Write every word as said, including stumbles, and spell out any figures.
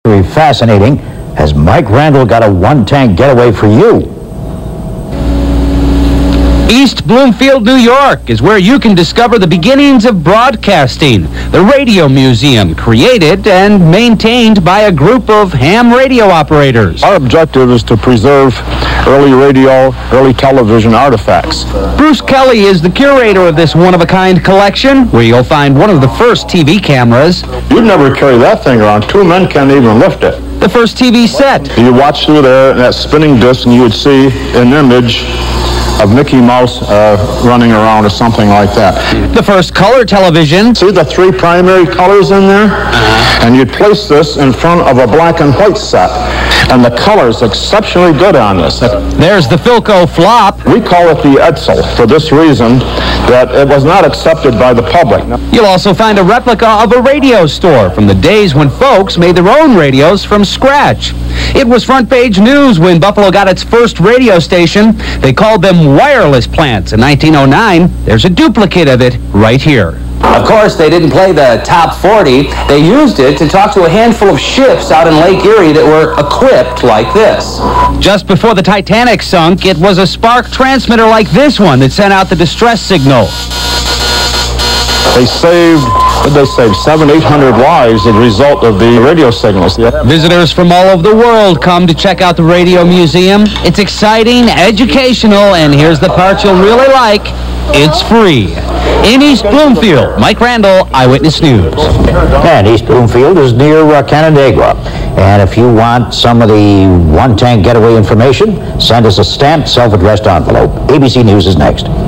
very fascinating, as Mike Randall got a one-tank getaway for you. East Bloomfield, New York is where you can discover the beginnings of broadcasting. The Radio Museum, created and maintained by a group of ham radio operators. Our objective is to preserve early radio, early television artifacts. Bruce Kelly is the curator of this one-of-a-kind collection, where you'll find one of the first T V cameras. You'd never carry that thing around. Two men can't even lift it. The first T V set. You watch through there, and that spinning disc, and you would see an image of Mickey Mouse uh, running around or something like that. The first color television. See the three primary colors in there? Uh-huh. And you'd place this in front of a black and white set. And the color's exceptionally good on this. There's the Philco flop. We call it the Edsel for this reason, that it was not accepted by the public. You'll also find a replica of a radio store from the days when folks made their own radios from scratch. It was front page news when Buffalo got its first radio station. They called them wireless plants in nineteen oh nine. There's a duplicate of it right here. Of course, they didn't play the top forty. They used it to talk to a handful of ships out in Lake Erie that were equipped like this. Just before the Titanic sunk, it was a spark transmitter like this one that sent out the distress signal. They saved, they saved seven, eight hundred lives as a result of the radio signals. Yeah. Visitors from all over the world come to check out the Radio Museum. It's exciting, educational, and here's the part you'll really like. It's free. In East Bloomfield, Mike Randall, Eyewitness News. And East Bloomfield is near uh, Canandaigua. And if you want some of the one-tank getaway information, send us a stamped, self-addressed envelope. A B C News is next.